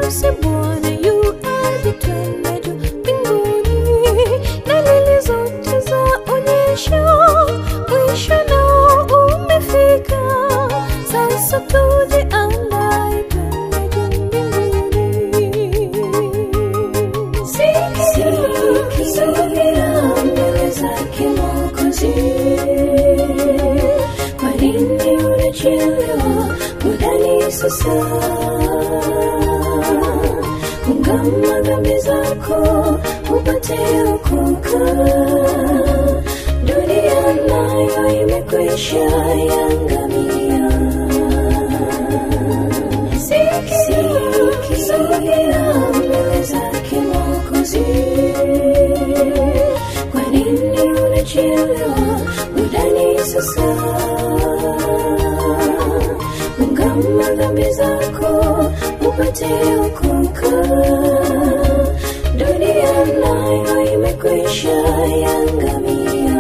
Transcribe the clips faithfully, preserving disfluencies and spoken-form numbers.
harusi Bwana yu aje, twende juu mbinguni, na lili zote zaonyesha mwisho nao umefika. Sasa tujiandae, twende juu mbinguni. Sikisogea mbele zake Mwokozi, kwa nini unachelewa? Muda ni sasa. Ungama dhambi zako upate okoka, dunia nayo imekwisha yangamia. Sikisogea mbele zake Mwokozi, kwa nini unachelewa? Muda ni sasa. Ungama dhambi zako upate okoka, dunia nayo imekwisha yangamia.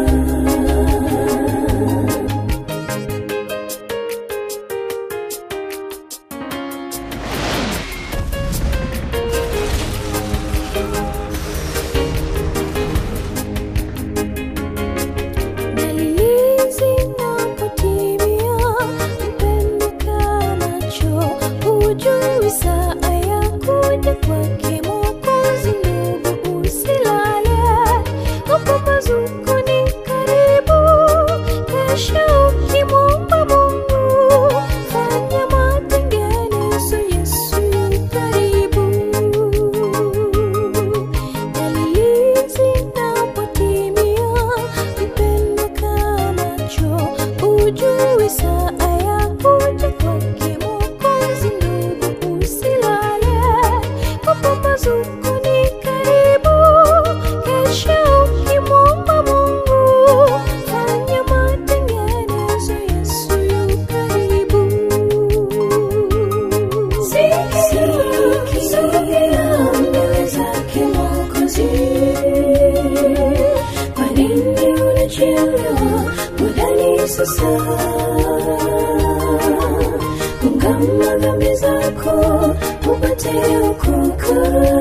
Ungama dhambi zako upate okoka,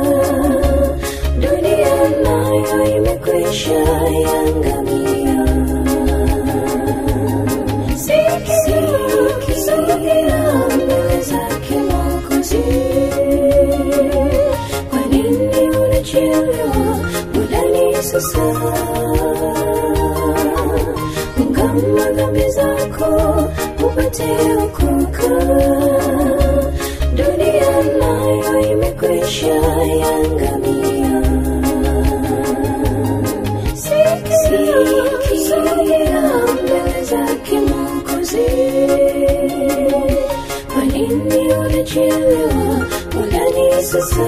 dunia nayo imekwisha yangamia. Sikisogea mbele zake Mwokozi, kwa nini unachelewa? Muda ni sasa. Ungama dhambi zako upate okoka, dunia nayo imekwisha yangamia. Sikisogea mbele zake Mwokozi, kwa nini unachelewa? Muda ni sasa.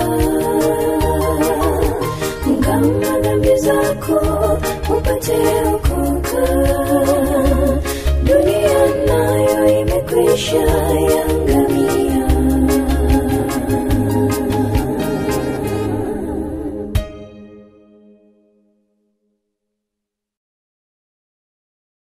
Ungama dhambi zako upate okoka, dunia nayo imekwisha yangamia.